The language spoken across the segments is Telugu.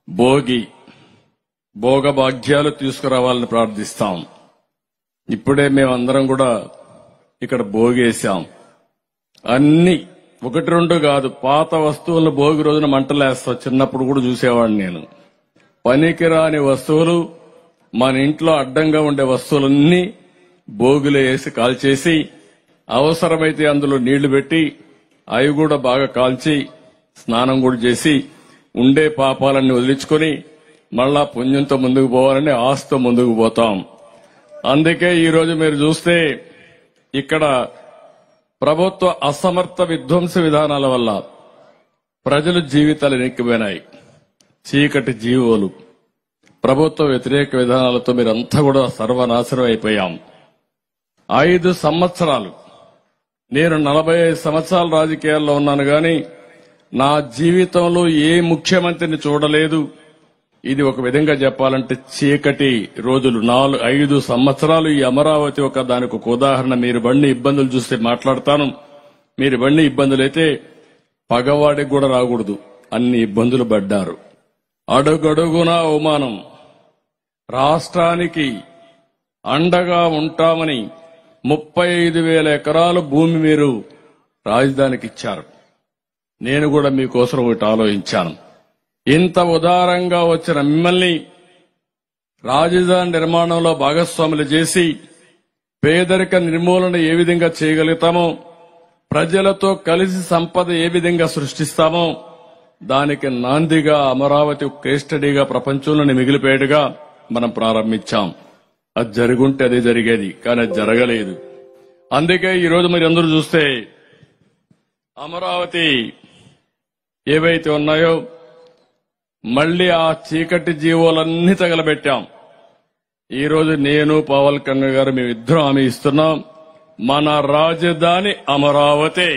భోగభాగ్యాలు తీసుకురావాలని ప్రార్థిస్తాం. ఇప్పుడే మేమందరం కూడా ఇక్కడ భోగేశాం. అన్ని ఒకటి రెండు కాదు, పాత వస్తువులను భోగి రోజున మంటలేస్తా. చిన్నప్పుడు కూడా చూసేవాడిని నేను. పనికిరాని వస్తువులు, మన ఇంట్లో అడ్డంగా ఉండే వస్తువులన్నీ భోగిలో వేసి కాల్చేసి, అవసరమైతే అందులో నీళ్లు పెట్టి అవి కూడా బాగా కాల్చి స్నానం కూడా చేసి ఉండే పాపాలన్నీ వదిలించుకొని మళ్ళా పుణ్యంతో ముందుకు పోవాలని ఆశతో ముందుకు పోతాం. అందుకే ఈ రోజు మీరు చూస్తే ఇక్కడ ప్రభుత్వ అసమర్థ విధ్వంస విధానాల వల్ల ప్రజల జీవితాలు వెనక్కిపోయినాయి. చీకటి జీవోలు, ప్రభుత్వ వ్యతిరేక విధానాలతో మీరంతా కూడా సర్వనాశనం అయిపోయాం. 5 సంవత్సరాలు, నేను 45 సంవత్సరాల రాజకీయాల్లో ఉన్నాను గాని నా జీవితంలో ఏ ముఖ్యమంత్రిని చూడలేదు. ఇది ఒక విధంగా చెప్పాలంటే చీకటి రోజులు. 5 సంవత్సరాలు ఈ అమరావతి దానికి ఒక ఉదాహరణ. మీరు బండి ఇబ్బందులు చూస్తే మాట్లాడతాను. మీరు బండి ఇబ్బందులైతే పగవాడికి కూడా రాకూడదు, అన్ని ఇబ్బందులు పడ్డారు. అడుగడుగునా అవమానం. రాష్ట్రానికి అండగా ఉంటామని 35,000 ఎకరాలు భూమి మీరు రాజధానికి ఇచ్చారు. నేను కూడా మీకోసం ఒకటి ఆలోచించాను. ఇంత ఉదారంగా వచ్చిన మిమ్మల్ని రాజధాని నిర్మాణంలో భాగస్వాములు చేసి పేదరిక నిర్మూలన ఏ విధంగా చేయగలుగుతామో, ప్రజలతో కలిసి సంపద ఏ విధంగా సృష్టిస్తామో దానికి నాందిగా అమరావతి కేస్ స్టడీగా ప్రపంచంలోని మిగిలిపోయేట్టుగా మనం ప్రారంభించాం. అది జరుగుంటే అదే జరిగేది, కానీ అది జరగలేదు. అందుకే ఈ రోజు మీరు అందరూ చూస్తే అమరావతి ఏవైతే ఉన్నాయో మళ్లీ ఆ చీకటి జీవోలన్నీ తగలబెట్టాం. ఈ రోజు నేను పవన్ కళ్యాణ్ గారు మేమిద్దరం హామీ ఇస్తున్నాం, మన రాజధాని అమరావతి.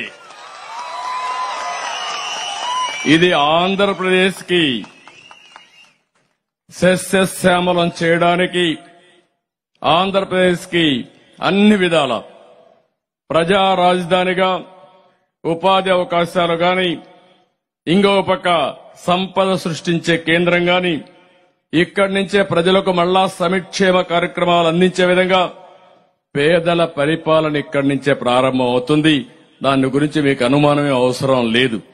ఇది ఆంధ్రప్రదేశ్ కి సస్యశ్యామలం చేయడానికి, ఆంధ్రప్రదేశ్ కి అన్ని విధాల ప్రజా రాజధానిగా ఉపాధి అవకాశాలు గాని, ఇంకో పక్క సంపద సృష్టించే కేంద్రం గాని, ఇక్కడి నుంచే ప్రజలకు మళ్లా సంక్షేమ కార్యక్రమాలు అందించే విధంగా పేదల పరిపాలన ఇక్కడి నుంచే ప్రారంభం అవుతుంది. దాని గురించి మీకు అనుమానమే అవసరం లేదు.